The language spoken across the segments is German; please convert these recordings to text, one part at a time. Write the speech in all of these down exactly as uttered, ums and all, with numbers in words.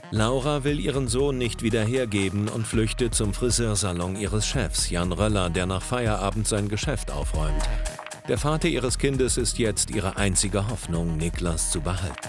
Laura will ihren Sohn nicht wieder hergeben und flüchtet zum Friseursalon ihres Chefs, Jan Röller, der nach Feierabend sein Geschäft aufräumt. Der Vater ihres Kindes ist jetzt ihre einzige Hoffnung, Niklas zu behalten.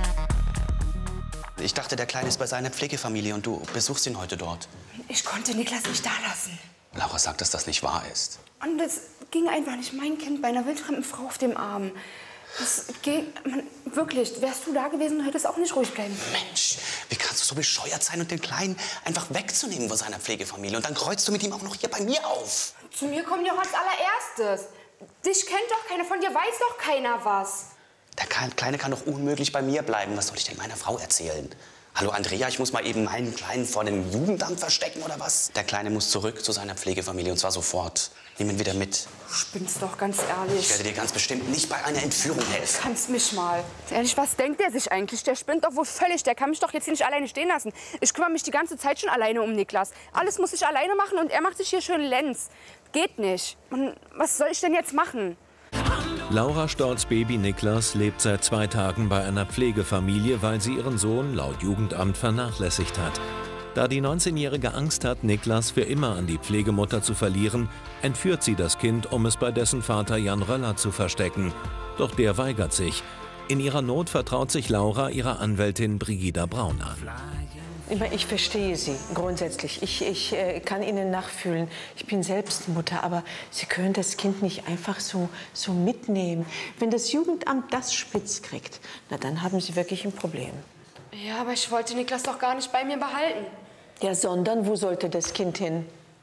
Ich dachte, der Kleine ist bei seiner Pflegefamilie und du besuchst ihn heute dort. Ich konnte Niklas nicht da lassen. Laura sagt, dass das nicht wahr ist. Und es ging einfach nicht. Mein Kind bei einer wildfremden Frau auf dem Arm. Das ging, man, wirklich, wärst du da gewesen, hättest auch nicht ruhig bleiben. Mensch, wie kannst du so bescheuert sein und den Kleinen einfach wegzunehmen von seiner Pflegefamilie? Und dann kreuzt du mit ihm auch noch hier bei mir auf. Zu mir kommen die auch als allererstes. Dich kennt doch keiner, von dir weiß doch keiner was. Der Kleine kann doch unmöglich bei mir bleiben. Was soll ich denn meiner Frau erzählen? Hallo Andrea, ich muss mal eben meinen Kleinen vor dem Jugendamt verstecken oder was? Der Kleine muss zurück zu seiner Pflegefamilie und zwar sofort. Nimm ihn wieder mit. Du spinnst doch, ganz ehrlich. Ich werde dir ganz bestimmt nicht bei einer Entführung helfen. Du kannst mich mal. Ehrlich, was denkt der sich eigentlich? Der spinnt doch wohl völlig. Der kann mich doch jetzt hier nicht alleine stehen lassen. Ich kümmere mich die ganze Zeit schon alleine um Niklas. Alles muss ich alleine machen und er macht sich hier schön Lenz. Geht nicht. Und was soll ich denn jetzt machen? Laura Storz Baby Niklas lebt seit zwei Tagen bei einer Pflegefamilie, weil sie ihren Sohn laut Jugendamt vernachlässigt hat. Da die neunzehnjährige Angst hat, Niklas für immer an die Pflegemutter zu verlieren, entführt sie das Kind, um es bei dessen Vater Jan Röller zu verstecken. Doch der weigert sich. In ihrer Not vertraut sich Laura ihrer Anwältin Brigida Braun an. Ich verstehe Sie grundsätzlich. Ich, ich äh, kann Ihnen nachfühlen. Ich bin selbst Mutter, aber Sie können das Kind nicht einfach so, so mitnehmen. Wenn das Jugendamt das spitz kriegt, na dann haben Sie wirklich ein Problem. Ja, aber ich wollte Niklas doch gar nicht bei mir behalten. Ja, sondern wo sollte das Kind hin?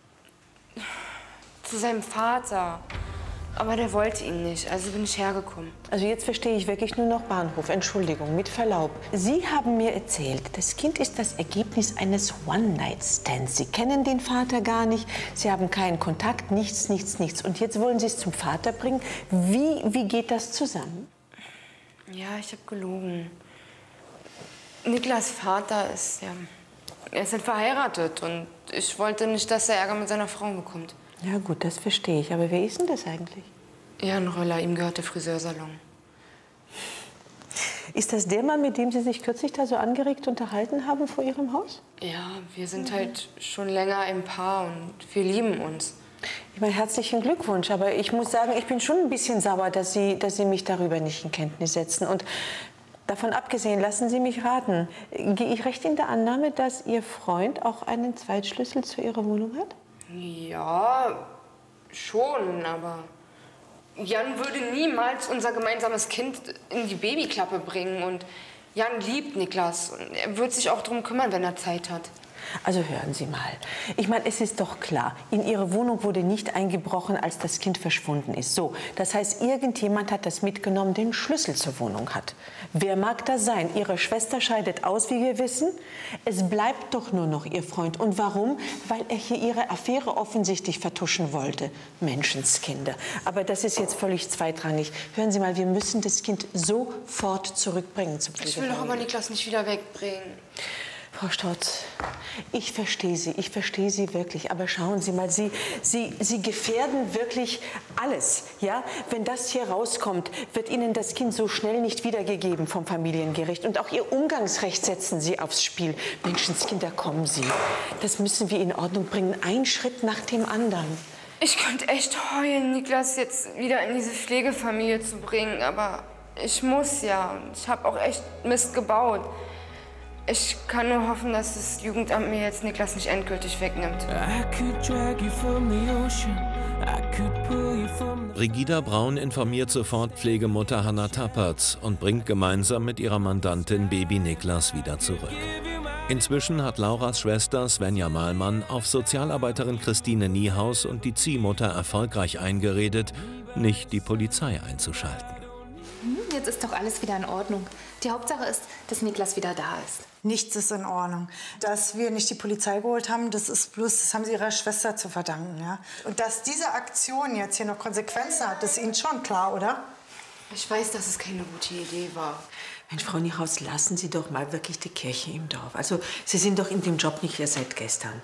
Zu seinem Vater. Aber der wollte ihn nicht, also bin ich hergekommen. Also jetzt verstehe ich wirklich nur noch Bahnhof. Entschuldigung, mit Verlaub. Sie haben mir erzählt, das Kind ist das Ergebnis eines One-Night-Stands. Sie kennen den Vater gar nicht, Sie haben keinen Kontakt, nichts, nichts, nichts. Und jetzt wollen Sie es zum Vater bringen. Wie, wie geht das zusammen? Ja, ich habe gelogen. Niklas Vater ist, ja, er ist halt verheiratet und ich wollte nicht, dass er Ärger mit seiner Frau bekommt. Ja gut, das verstehe ich. Aber wer ist denn das eigentlich? Jan Röller, ihm gehört der Friseursalon. Ist das der Mann, mit dem Sie sich kürzlich da so angeregt unterhalten haben vor Ihrem Haus? Ja, wir sind halt schon länger ein Paar und wir lieben uns. Ich meine, herzlichen Glückwunsch. Aber ich muss sagen, ich bin schon ein bisschen sauer, dass Sie, dass Sie mich darüber nicht in Kenntnis setzen. Und davon abgesehen, lassen Sie mich raten. Gehe ich recht in der Annahme, dass Ihr Freund auch einen Zweitschlüssel zu Ihrer Wohnung hat? Ja, schon, aber Jan würde niemals unser gemeinsames Kind in die Babyklappe bringen. Und Jan liebt Niklas. Und er wird sich auch darum kümmern, wenn er Zeit hat. Also hören Sie mal. Ich meine, es ist doch klar, in Ihre Wohnung wurde nicht eingebrochen, als das Kind verschwunden ist. So, das heißt, irgendjemand hat das mitgenommen, der den Schlüssel zur Wohnung hat. Wer mag das sein? Ihre Schwester scheidet aus, wie wir wissen. Es bleibt doch nur noch Ihr Freund. Und warum? Weil er hier Ihre Affäre offensichtlich vertuschen wollte. Menschenskinder. Aber das ist jetzt völlig zweitrangig. Hören Sie mal, wir müssen das Kind sofort zurückbringen zum Ich will doch aber Niklas nicht wieder wegbringen. Frau Storz, ich verstehe Sie, ich verstehe Sie wirklich. Aber schauen Sie mal, Sie, Sie, Sie gefährden wirklich alles. Ja? Wenn das hier rauskommt, wird Ihnen das Kind so schnell nicht wiedergegeben vom Familiengericht. Und auch Ihr Umgangsrecht setzen Sie aufs Spiel. Menschenskinder, kommen Sie. Das müssen wir in Ordnung bringen, ein Schritt nach dem anderen. Ich könnte echt heulen, Niklas jetzt wieder in diese Pflegefamilie zu bringen. Aber ich muss ja. Ich habe auch echt Mist gebaut. Ich kann nur hoffen, dass das Jugendamt mir jetzt Niklas nicht endgültig wegnimmt. Brigida Braun informiert sofort Pflegemutter Hanna Tappertz und bringt gemeinsam mit ihrer Mandantin Baby Niklas wieder zurück. Inzwischen hat Lauras Schwester Svenja Mahlmann auf Sozialarbeiterin Christine Niehaus und die Ziehmutter erfolgreich eingeredet, nicht die Polizei einzuschalten. Jetzt ist doch alles wieder in Ordnung. Die Hauptsache ist, dass Niklas wieder da ist. Nichts ist in Ordnung. Dass wir nicht die Polizei geholt haben, das ist bloß, das haben Sie Ihrer Schwester zu verdanken. Ja? Und dass diese Aktion jetzt hier noch Konsequenzen hat, das ist Ihnen schon klar, oder? Ich weiß, dass es keine gute Idee war. Mensch, Frau Niehaus, lassen Sie doch mal wirklich die Kirche im Dorf. Also, Sie sind doch in dem Job nicht erst seit gestern.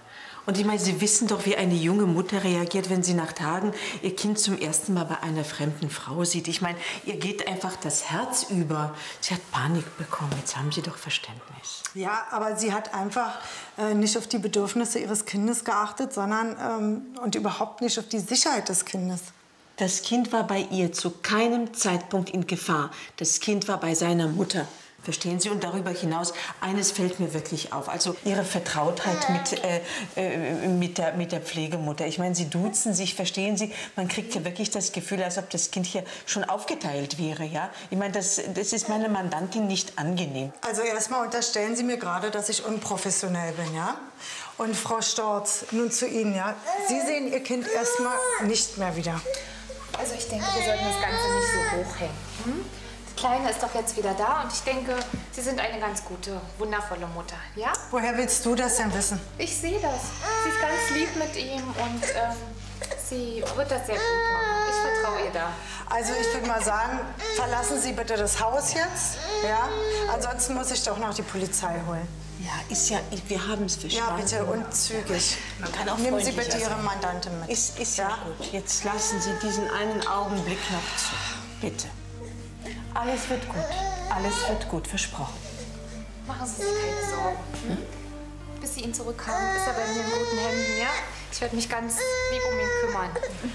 Und ich meine, Sie wissen doch, wie eine junge Mutter reagiert, wenn sie nach Tagen ihr Kind zum ersten Mal bei einer fremden Frau sieht. Ich meine, ihr geht einfach das Herz über. Sie hat Panik bekommen. Jetzt haben Sie doch Verständnis. Ja, aber sie hat einfach äh, nicht auf die Bedürfnisse ihres Kindes geachtet, sondern ähm, und überhaupt nicht auf die Sicherheit des Kindes. Das Kind war bei ihr zu keinem Zeitpunkt in Gefahr. Das Kind war bei seiner Mutter. Verstehen Sie? Und darüber hinaus, eines fällt mir wirklich auf. Also Ihre Vertrautheit mit, äh, äh, mit, der, mit der Pflegemutter. Ich meine, Sie duzen sich, verstehen Sie? Man kriegt ja wirklich das Gefühl, als ob das Kind hier schon aufgeteilt wäre. Ja? Ich meine, das, das ist meiner Mandantin nicht angenehm. Also erstmal unterstellen Sie mir gerade, dass ich unprofessionell bin, ja? Und Frau Storz, nun zu Ihnen, ja? Sie sehen Ihr Kind erstmal nicht mehr wieder. Also ich denke, wir sollten das Ganze nicht so hochhängen. Hm? Die Kleine ist doch jetzt wieder da und ich denke, Sie sind eine ganz gute, wundervolle Mutter, ja? Woher willst du das denn wissen? Ich sehe das. Sie ist ganz lieb mit ihm und ähm, sie wird das sehr gut machen. Ich vertraue ihr da. Also ich würde mal sagen, verlassen Sie bitte das Haus jetzt, ja? Ansonsten muss ich doch noch die Polizei holen. Ja, ist ja, wir haben es verstanden. Ja, bitte, und zügig. Man kann auch Nehmen Sie freundlicher bitte Ihre sein. Mandantin mit. Ist, ist ja gut. Jetzt lassen Sie diesen einen Augenblick noch zu. Bitte. Alles wird gut. Alles wird gut, versprochen. Machen Sie sich keine Sorgen. Hm? Bis Sie ihn zurückhaben, ist er bei mir in guten Händen, ja? Ich werde mich ganz lieb um ihn kümmern.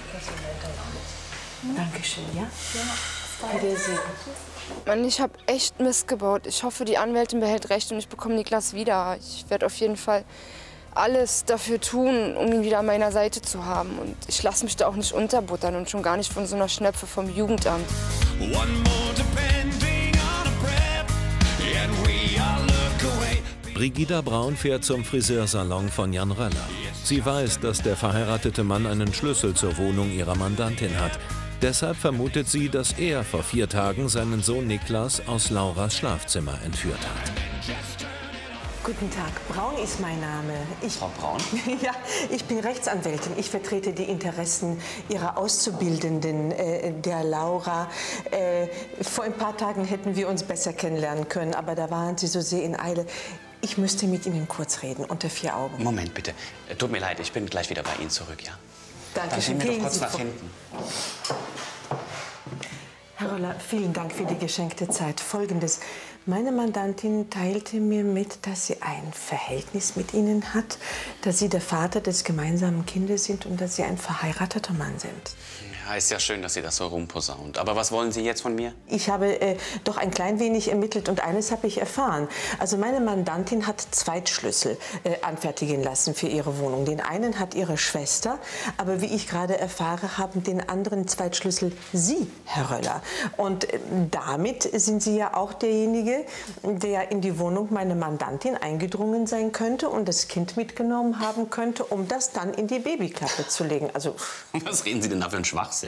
Dankeschön, ja? Ja. Wiedersehen. Mann, ich habe echt Mist gebaut. Ich hoffe, die Anwältin behält recht und ich bekomme Niklas wieder. Ich werde auf jeden Fall alles dafür tun, um ihn wieder an meiner Seite zu haben. Und ich lasse mich da auch nicht unterbuttern und schon gar nicht von so einer Schnepfe vom Jugendamt. Brigida Braun fährt zum Friseursalon von Jan Röller. Sie weiß, dass der verheiratete Mann einen Schlüssel zur Wohnung ihrer Mandantin hat. Deshalb vermutet sie, dass er vor vier Tagen seinen Sohn Niklas aus Lauras Schlafzimmer entführt hat. Guten Tag, Braun ist mein Name. Ich, Frau Braun? Ja, ich bin Rechtsanwältin. Ich vertrete die Interessen Ihrer Auszubildenden, äh, der Laura. Äh, vor ein paar Tagen hätten wir uns besser kennenlernen können, aber da waren Sie so sehr in Eile. Ich müsste mit Ihnen kurz reden, unter vier Augen. Moment, bitte. Tut mir leid, ich bin gleich wieder bei Ihnen zurück, ja? Danke Dann schön. gehen wir doch Gehen kurz Sie nach vor. hinten. Herr Röller, vielen Dank für die geschenkte Zeit. Folgendes. Meine Mandantin teilte mir mit, dass sie ein Verhältnis mit Ihnen hat, dass Sie der Vater des gemeinsamen Kindes sind und dass Sie ein verheirateter Mann sind. Ja, ist ja schön, dass Sie das so rumposaunt. Aber was wollen Sie jetzt von mir? Ich habe äh, doch ein klein wenig ermittelt und eines habe ich erfahren. Also meine Mandantin hat Zweitschlüssel äh, anfertigen lassen für ihre Wohnung. Den einen hat ihre Schwester, aber wie ich gerade erfahre, haben den anderen Zweitschlüssel Sie, Herr Röller. Und äh, damit sind Sie ja auch derjenige, der in die Wohnung meiner Mandantin eingedrungen sein könnte und das Kind mitgenommen haben könnte, um das dann in die Babyklappe zu legen. Also Was reden Sie denn da für einen Schwachsinn?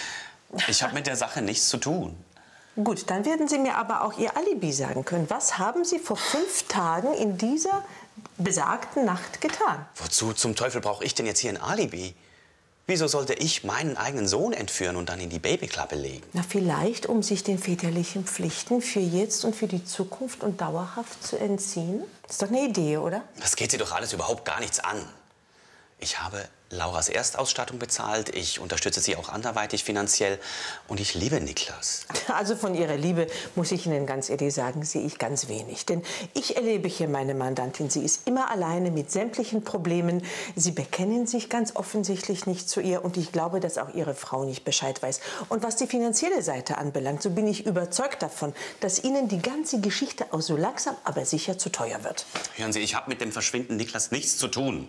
Ich habe mit der Sache nichts zu tun. gut, dann werden Sie mir aber auch Ihr Alibi sagen können. Was haben Sie vor fünf Tagen in dieser besagten Nacht getan? Wozu zum Teufel brauche ich denn jetzt hier ein Alibi? Wieso sollte ich meinen eigenen Sohn entführen und dann in die Babyklappe legen? Na, vielleicht, um sich den väterlichen Pflichten für jetzt und für die Zukunft und dauerhaft zu entziehen? Das ist doch eine Idee, oder? Das geht Sie doch alles überhaupt gar nichts an. Ich habe Lauras Erstausstattung bezahlt, ich unterstütze sie auch anderweitig finanziell und ich liebe Niklas. Also von Ihrer Liebe, muss ich Ihnen ganz ehrlich sagen, sehe ich ganz wenig. Denn ich erlebe hier meine Mandantin. Sie ist immer alleine mit sämtlichen Problemen. Sie bekennen sich ganz offensichtlich nicht zu ihr und ich glaube, dass auch Ihre Frau nicht Bescheid weiß. Und was die finanzielle Seite anbelangt, so bin ich überzeugt davon, dass Ihnen die ganze Geschichte auch so langsam, aber sicher zu teuer wird. Hören Sie, ich habe mit dem Verschwinden Niklas nichts zu tun.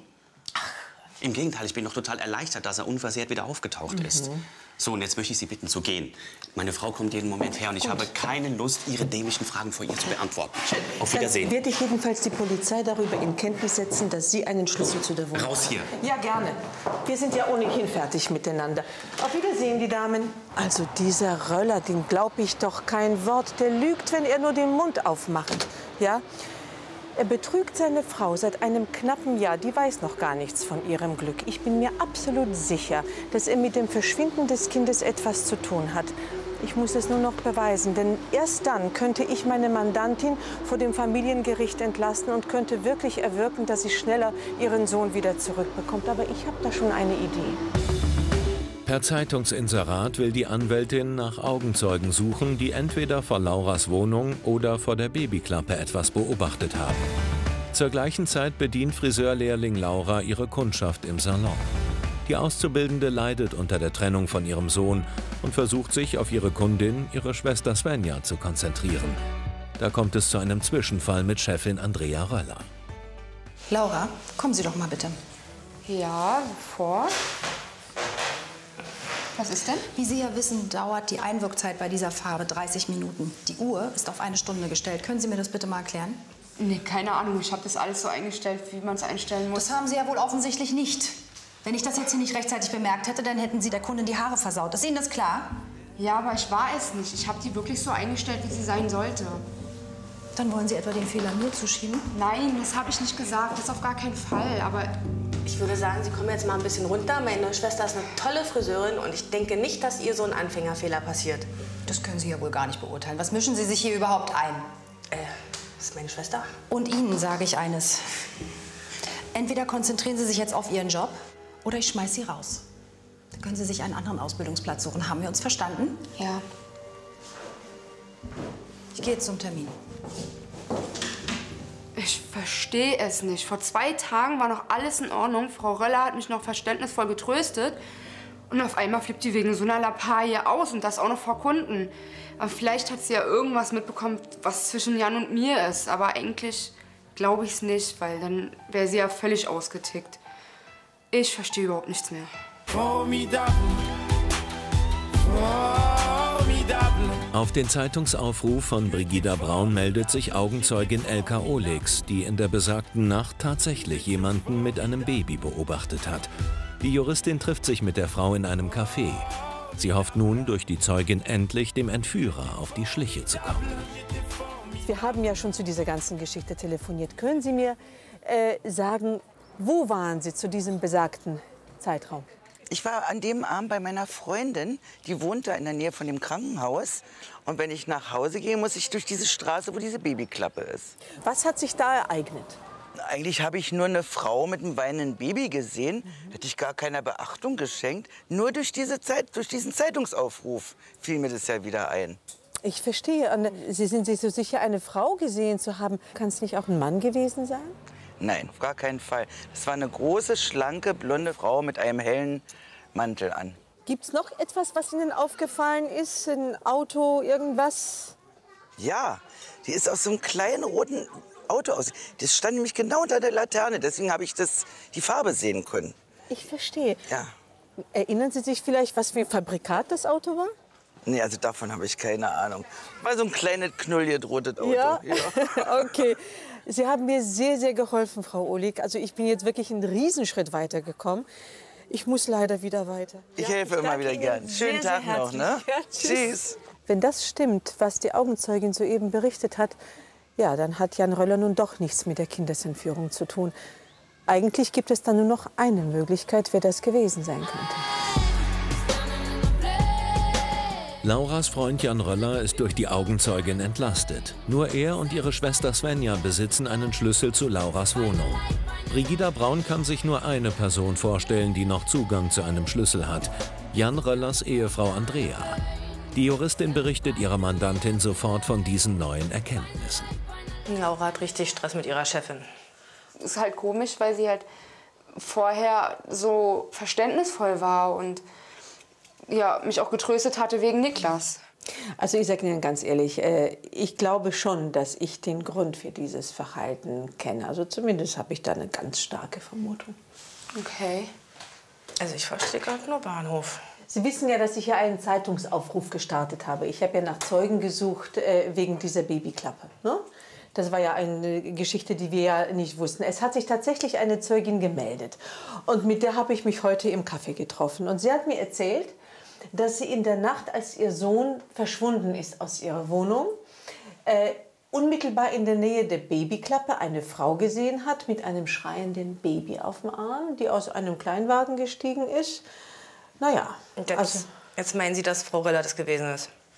Im Gegenteil, ich bin noch total erleichtert, dass er unversehrt wieder aufgetaucht Mhm. ist. So, und jetzt möchte ich Sie bitten zu gehen. Meine Frau kommt jeden Moment her und ich habe keine Lust, Ihre dämlichen Fragen vor ihr zu beantworten. Auf Wiedersehen. Dann werde ich jedenfalls die Polizei darüber in Kenntnis setzen, dass Sie einen Schlüssel zu der Wohnung Raus hier. haben. Ja, gerne. Wir sind ja ohnehin fertig miteinander. Auf Wiedersehen, die Damen. Also dieser Röller, den glaube ich doch kein Wort. Der lügt, wenn er nur den Mund aufmacht. Ja? Er betrügt seine Frau seit einem knappen Jahr. Die weiß noch gar nichts von ihrem Glück. Ich bin mir absolut sicher, dass er mit dem Verschwinden des Kindes etwas zu tun hat. Ich muss es nur noch beweisen, denn erst dann könnte ich meine Mandantin vor dem Familiengericht entlassen und könnte wirklich erwirken, dass sie schneller ihren Sohn wieder zurückbekommt. Aber ich habe da schon eine Idee. Per Zeitungsinserat will die Anwältin nach Augenzeugen suchen, die entweder vor Lauras Wohnung oder vor der Babyklappe etwas beobachtet haben. Zur gleichen Zeit bedient Friseurlehrling Laura ihre Kundschaft im Salon. Die Auszubildende leidet unter der Trennung von ihrem Sohn und versucht sich auf ihre Kundin, ihre Schwester Svenja, zu konzentrieren. Da kommt es zu einem Zwischenfall mit Chefin Andrea Röller. Laura, kommen Sie doch mal bitte. Ja, sofort. Was ist denn? Wie Sie ja wissen, dauert die Einwirkzeit bei dieser Farbe dreißig Minuten. Die Uhr ist auf eine Stunde gestellt. Können Sie mir das bitte mal erklären? Nee, keine Ahnung. Ich habe das alles so eingestellt, wie man es einstellen muss. Das haben Sie ja wohl offensichtlich nicht. Wenn ich das jetzt hier nicht rechtzeitig bemerkt hätte, dann hätten Sie der Kundin die Haare versaut. Ist Ihnen das klar? Ja, aber ich war es nicht. Ich habe die wirklich so eingestellt, wie sie sein sollte. Dann wollen Sie etwa den Fehler mir zuschieben? Nein, das habe ich nicht gesagt. Das auf gar keinen Fall. Aber ich würde sagen, Sie kommen jetzt mal ein bisschen runter. Meine Schwester ist eine tolle Friseurin und ich denke nicht, dass ihr so ein Anfängerfehler passiert. Das können Sie ja wohl gar nicht beurteilen. Was mischen Sie sich hier überhaupt ein? Äh, das ist meine Schwester. Und Ihnen sage ich eines. Entweder konzentrieren Sie sich jetzt auf Ihren Job oder ich schmeiß Sie raus. Dann können Sie sich einen anderen Ausbildungsplatz suchen. Haben wir uns verstanden? ja. Ich gehe jetzt zum Termin. Ich verstehe es nicht. Vor zwei Tagen war noch alles in Ordnung. Frau Röller hat mich noch verständnisvoll getröstet. Und auf einmal flippt die wegen so einer Lappalie aus und das auch noch vor Kunden. Aber vielleicht hat sie ja irgendwas mitbekommen, was zwischen Jan und mir ist. Aber eigentlich glaube ich es nicht, weil dann wäre sie ja völlig ausgetickt. Ich verstehe überhaupt nichts mehr. Formidable. Formidable. Auf den Zeitungsaufruf von Brigida Braun meldet sich Augenzeugin Elka Olex, die in der besagten Nacht tatsächlich jemanden mit einem Baby beobachtet hat. Die Juristin trifft sich mit der Frau in einem Café. Sie hofft nun, durch die Zeugin endlich dem Entführer auf die Schliche zu kommen. Wir haben ja schon zu dieser ganzen Geschichte telefoniert. Können Sie mir äh, sagen, wo waren Sie zu diesem besagten Zeitraum? Ich war an dem Abend bei meiner Freundin, die wohnt da in der Nähe von dem Krankenhaus. Und wenn ich nach Hause gehe, muss ich durch diese Straße, wo diese Babyklappe ist. Was hat sich da ereignet? Eigentlich habe ich nur eine Frau mit einem weinenden Baby gesehen. Mhm. Hätte ich gar keiner Beachtung geschenkt. Nur durch, diese Zeit, durch diesen Zeitungsaufruf fiel mir das ja wieder ein. Ich verstehe. Und Sie sind sich so sicher, eine Frau gesehen zu haben. Kann es nicht auch ein Mann gewesen sein? Nein, auf gar keinen Fall. Das war eine große, schlanke, blonde Frau mit einem hellen Mantel an. Gibt es noch etwas, was Ihnen aufgefallen ist? Ein Auto, irgendwas? Ja, die ist aus so einem kleinen roten Auto aus. Das stand nämlich genau unter der Laterne. Deswegen habe ich das, die Farbe sehen können. Ich verstehe. Ja. Erinnern Sie sich vielleicht, was für ein Fabrikat das Auto war? Nee, also davon habe ich keine Ahnung. War so ein kleines, knullgedrohtes Auto. Ja? Ja. Okay. Sie haben mir sehr, sehr geholfen, Frau Ohlig. Also ich bin jetzt wirklich einen Riesenschritt weitergekommen. Ich muss leider wieder weiter. Ich helfe immer wieder gern. Schönen sehr, Tag sehr noch, ne? Ja, tschüss. Tschüss. Wenn das stimmt, was die Augenzeugin soeben berichtet hat, ja, dann hat Jan Röller nun doch nichts mit der Kindesentführung zu tun. Eigentlich gibt es dann nur noch eine Möglichkeit, wer das gewesen sein könnte. Lauras Freund Jan Röller ist durch die Augenzeugin entlastet. Nur er und ihre Schwester Svenja besitzen einen Schlüssel zu Lauras Wohnung. Brigida Braun kann sich nur eine Person vorstellen, die noch Zugang zu einem Schlüssel hat: Jan Röllers Ehefrau Andrea. Die Juristin berichtet ihrer Mandantin sofort von diesen neuen Erkenntnissen. Laura hat richtig Stress mit ihrer Chefin. Ist halt komisch, weil sie halt vorher so verständnisvoll war und ja, mich auch getröstet hatte wegen Niklas. Also ich sage Ihnen ganz ehrlich, äh, ich glaube schon, dass ich den Grund für dieses Verhalten kenne. Also zumindest habe ich da eine ganz starke Vermutung. Okay. Also ich verstehe gerade nur Bahnhof. Sie wissen ja, dass ich ja einen Zeitungsaufruf gestartet habe. Ich habe ja nach Zeugen gesucht äh, wegen dieser Babyklappe. Ne? Das war ja eine Geschichte, die wir ja nicht wussten. Es hat sich tatsächlich eine Zeugin gemeldet. Und mit der habe ich mich heute im Café getroffen. Und sie hat mir erzählt, dass sie in der Nacht, als ihr Sohn verschwunden ist aus ihrer Wohnung, äh, unmittelbar in der Nähe der Babyklappe eine Frau gesehen hat mit einem schreienden Baby auf dem Arm, die aus einem Kleinwagen gestiegen ist. Naja, Und jetzt, also, jetzt meinen Sie, dass Frau Röller das gewesen ist?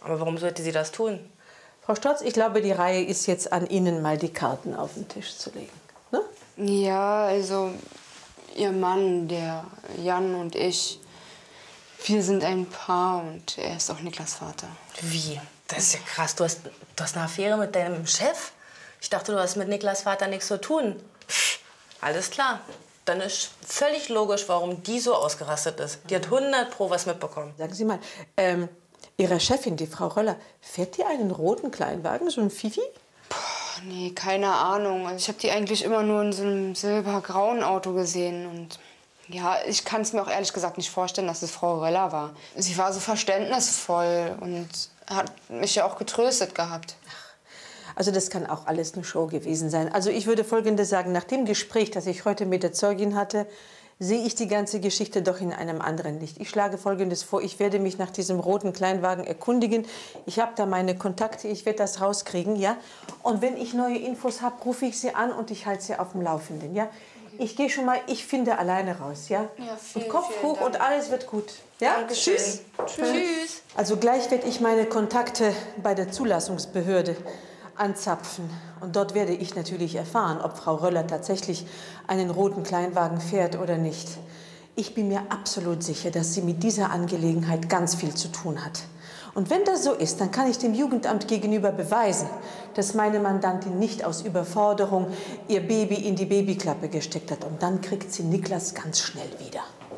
Aber warum sollte sie das tun? Frau Stotz, ich glaube, die Reihe ist jetzt an Ihnen, mal die Karten auf den Tisch zu legen. Ne? Ja, also Ihr Mann, der Jan und ich, wir sind ein Paar und er ist auch Niklas Vater. Wie? Das ist ja krass. Du hast, du hast eine Affäre mit deinem Chef? Ich dachte, du hast mit Niklas Vater nichts zu tun. Pff, alles klar. Dann ist völlig logisch, warum die so ausgerastet ist. Die hat hundert Pro was mitbekommen. Sagen Sie mal, ähm, Ihre Chefin, die Frau Röller, fährt die einen roten Kleinwagen, so ein Fifi? Puh, nee, keine Ahnung. Also ich habe die eigentlich immer nur in so einem silbergrauen Auto gesehen. Und ja, ich kann es mir auch ehrlich gesagt nicht vorstellen, dass es Frau Röller war. Sie war so verständnisvoll und hat mich ja auch getröstet gehabt. Also das kann auch alles eine Show gewesen sein. Also ich würde Folgendes sagen, nach dem Gespräch, das ich heute mit der Zeugin hatte, sehe ich die ganze Geschichte doch in einem anderen Licht. Ich schlage Folgendes vor, ich werde mich nach diesem roten Kleinwagen erkundigen. Ich habe da meine Kontakte, ich werde das rauskriegen, ja. Und wenn ich neue Infos habe, rufe ich Sie an und ich halte Sie auf dem Laufenden, ja. Ich gehe schon mal, ich finde alleine raus, ja. Ja, vielen, und Kopf vielen hoch Dank. und alles wird gut. Ja, Dankeschön. tschüss. Tschüss. Also gleich werde ich meine Kontakte bei der Zulassungsbehörde anzapfen. Und dort werde ich natürlich erfahren, ob Frau Röller tatsächlich einen roten Kleinwagen fährt oder nicht. Ich bin mir absolut sicher, dass sie mit dieser Angelegenheit ganz viel zu tun hat. Und wenn das so ist, dann kann ich dem Jugendamt gegenüber beweisen, dass meine Mandantin nicht aus Überforderung ihr Baby in die Babyklappe gesteckt hat. Und dann kriegt sie Niklas ganz schnell wieder.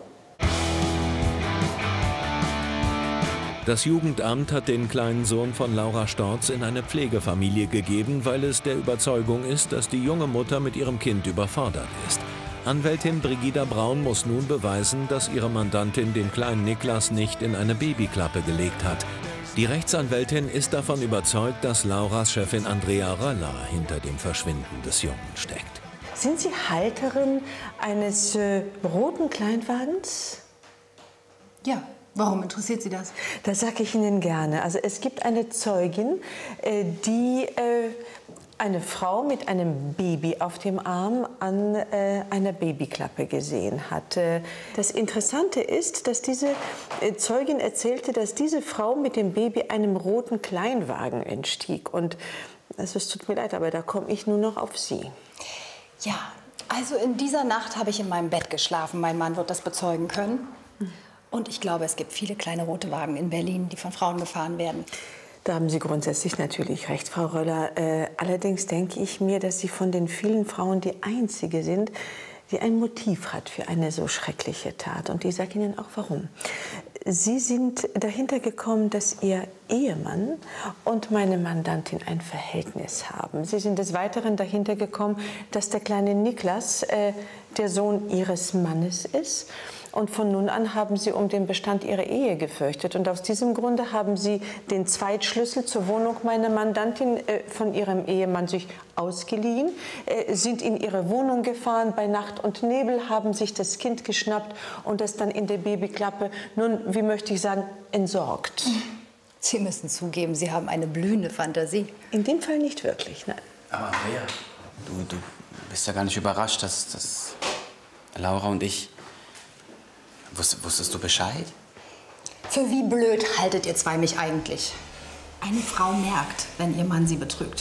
Das Jugendamt hat den kleinen Sohn von Laura Storz in eine Pflegefamilie gegeben, weil es der Überzeugung ist, dass die junge Mutter mit ihrem Kind überfordert ist. Anwältin Brigida Braun muss nun beweisen, dass ihre Mandantin den kleinen Niklas nicht in eine Babyklappe gelegt hat. Die Rechtsanwältin ist davon überzeugt, dass Lauras Chefin Andrea Röller hinter dem Verschwinden des Jungen steckt. Sind Sie Halterin eines äh, roten Kleinwagens? Ja. Warum interessiert Sie das? Das sage ich Ihnen gerne. Also es gibt eine Zeugin, äh, die äh, eine Frau mit einem Baby auf dem Arm an äh, einer Babyklappe gesehen hat. Äh, das Interessante ist, dass diese äh, Zeugin erzählte, dass diese Frau mit dem Baby einem roten Kleinwagen entstieg. Und also, es tut mir leid, aber da komme ich nur noch auf Sie. Ja, also in dieser Nacht habe ich in meinem Bett geschlafen. Mein Mann wird das bezeugen können. Und ich glaube, es gibt viele kleine rote Wagen in Berlin, die von Frauen gefahren werden. Da haben Sie grundsätzlich natürlich recht, Frau Röller. Äh, allerdings denke ich mir, dass Sie von den vielen Frauen die Einzige sind, die ein Motiv hat für eine so schreckliche Tat. Und ich sage Ihnen auch, warum. Sie sind dahinter gekommen, dass Ihr Ehemann und meine Mandantin ein Verhältnis haben. Sie sind des Weiteren dahinter gekommen, dass der kleine Niklas äh, der Sohn Ihres Mannes ist. Und von nun an haben Sie um den Bestand Ihrer Ehe gefürchtet. Und aus diesem Grunde haben Sie den Zweitschlüssel zur Wohnung meiner Mandantin äh, von Ihrem Ehemann sich ausgeliehen, äh, sind in Ihre Wohnung gefahren bei Nacht und Nebel, haben sich das Kind geschnappt und es dann in der Babyklappe, nun, wie möchte ich sagen, entsorgt. Sie müssen zugeben, Sie haben eine blühende Fantasie. In dem Fall nicht wirklich, nein. Aber Andrea, du, du bist ja gar nicht überrascht, dass, dass Laura und ich... Wusst, wusstest du Bescheid? Für wie blöd haltet ihr zwei mich eigentlich? Eine Frau merkt, wenn ihr Mann sie betrügt.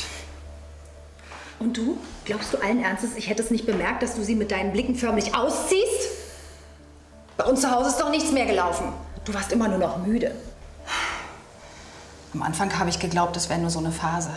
Und du? Glaubst du allen Ernstes, ich hätte es nicht bemerkt, dass du sie mit deinen Blicken förmlich ausziehst? Bei uns zu Hause ist doch nichts mehr gelaufen. Du warst immer nur noch müde. Am Anfang habe ich geglaubt, es wäre nur so eine Phase.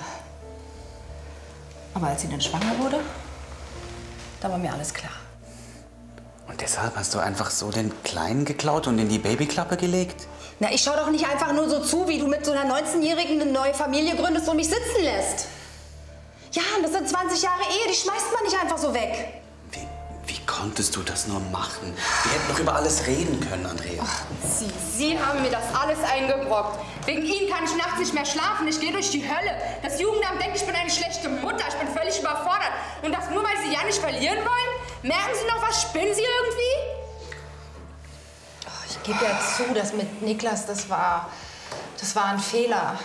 Aber als sie dann schwanger wurde, da war mir alles klar. Und deshalb hast du einfach so den Kleinen geklaut und in die Babyklappe gelegt? Na, ich schau doch nicht einfach nur so zu, wie du mit so einer neunzehnjährigen eine neue Familie gründest und mich sitzen lässt. Ja, das sind zwanzig Jahre Ehe, die schmeißt man nicht einfach so weg. Wie, wie konntest du das nur machen? Wir hätten doch über alles reden können, Andrea. Ach, Sie, Sie haben mir das alles eingebrockt. Wegen Ihnen kann ich nachts nicht mehr schlafen. Ich gehe durch die Hölle. Das Jugendamt denkt, ich bin eine schlechte Mutter. Ich bin völlig überfordert. Und das nur, weil Sie ja nicht verlieren wollen? Merken Sie noch was? Spinnen Sie irgendwie? Oh, ich gebe ja zu, dass mit Niklas, das war, das war ein Fehler.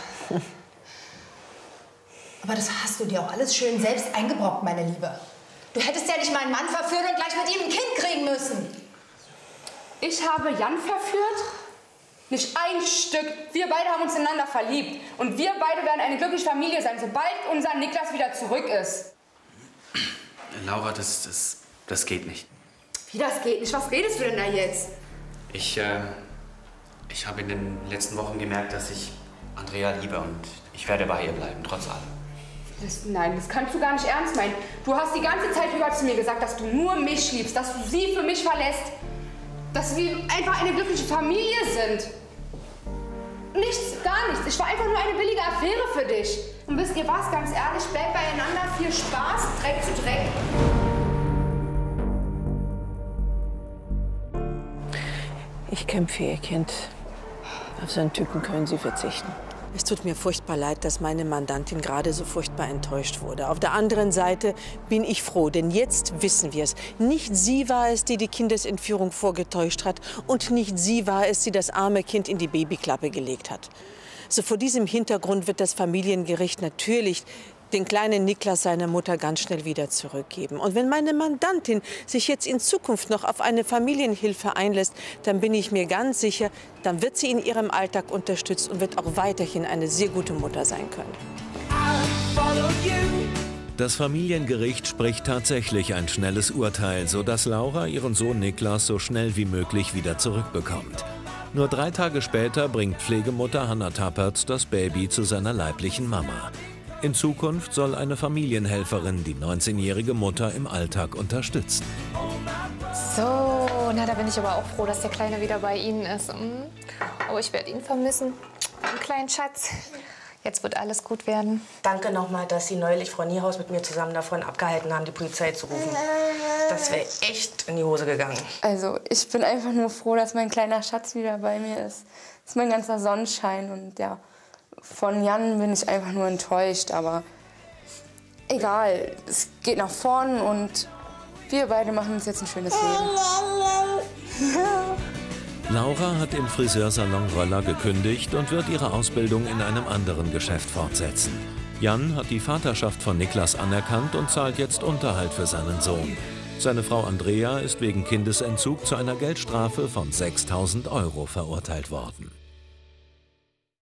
Aber das hast du dir auch alles schön selbst eingebrockt, meine Liebe. Du hättest ja nicht meinen Mann verführt und gleich mit ihm ein Kind kriegen müssen. Ich habe Jan verführt? Nicht ein Stück. Wir beide haben uns ineinander verliebt. Und wir beide werden eine glückliche Familie sein, sobald unser Niklas wieder zurück ist. Laura, das, das, das geht nicht. Wie das geht nicht? Was redest du denn da jetzt? Ich, äh, ich habe in den letzten Wochen gemerkt, dass ich Andrea liebe und ich werde bei ihr bleiben, trotz allem. Das, nein, das kannst du gar nicht ernst meinen. Du hast die ganze Zeit über zu mir gesagt, dass du nur mich liebst, dass du sie für mich verlässt. Dass wir einfach eine glückliche Familie sind. Nichts, gar nichts. Ich war einfach nur eine billige Affäre für dich. Und wisst ihr was, ganz ehrlich, bleibt beieinander, viel Spaß, Dreck zu Dreck. Ich kämpfe für Ihr Kind. Auf so einen Typen können Sie verzichten. Es tut mir furchtbar leid, dass meine Mandantin gerade so furchtbar enttäuscht wurde. Auf der anderen Seite bin ich froh, denn jetzt wissen wir es. Nicht sie war es, die die Kindesentführung vorgetäuscht hat, und nicht sie war es, die das arme Kind in die Babyklappe gelegt hat. So vor diesem Hintergrund wird das Familiengericht natürlich den kleinen Niklas seiner Mutter ganz schnell wieder zurückgeben. Und wenn meine Mandantin sich jetzt in Zukunft noch auf eine Familienhilfe einlässt, dann bin ich mir ganz sicher, dann wird sie in ihrem Alltag unterstützt und wird auch weiterhin eine sehr gute Mutter sein können. Das Familiengericht spricht tatsächlich ein schnelles Urteil, sodass Laura ihren Sohn Niklas so schnell wie möglich wieder zurückbekommt. Nur drei Tage später bringt Pflegemutter Hanna Tappert das Baby zu seiner leiblichen Mama. In Zukunft soll eine Familienhelferin die neunzehnjährige Mutter im Alltag unterstützen. So, na, da bin ich aber auch froh, dass der Kleine wieder bei Ihnen ist. Mhm. Aber ich werde ihn vermissen, meinen kleinen Schatz. Jetzt wird alles gut werden. Danke nochmal, dass Sie neulich Frau Niehaus mit mir zusammen davon abgehalten haben, die Polizei zu rufen. Das wäre echt in die Hose gegangen. Also, ich bin einfach nur froh, dass mein kleiner Schatz wieder bei mir ist. Das ist mein ganzer Sonnenschein und ja. Von Jan bin ich einfach nur enttäuscht, aber egal, es geht nach vorn und wir beide machen uns jetzt ein schönes Leben. Laura hat im Friseursalon Röller gekündigt und wird ihre Ausbildung in einem anderen Geschäft fortsetzen. Jan hat die Vaterschaft von Niklas anerkannt und zahlt jetzt Unterhalt für seinen Sohn. Seine Frau Andrea ist wegen Kindesentzug zu einer Geldstrafe von sechstausend Euro verurteilt worden.